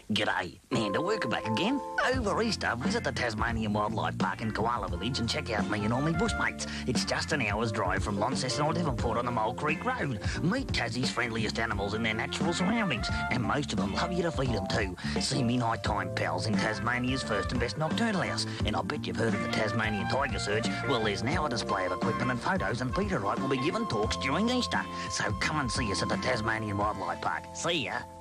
G'day, Manda Worker back again. Over Easter, visit the Tasmanian Wildlife Park in Koala Village and check out me and all me bushmates. It's just an hour's drive from Launceston or Devonport on the Mole Creek Road. Meet Tassie's friendliest animals in their natural surroundings, and most of them love you to feed them too. See me nighttime pals in Tasmania's first and best nocturnal house, and I bet you've heard of the Tasmanian Tiger Search. Well, there's now a display of equipment and photos, and Peter Wright will be giving talks during Easter. So come and see us at the Tasmanian Wildlife Park. See ya.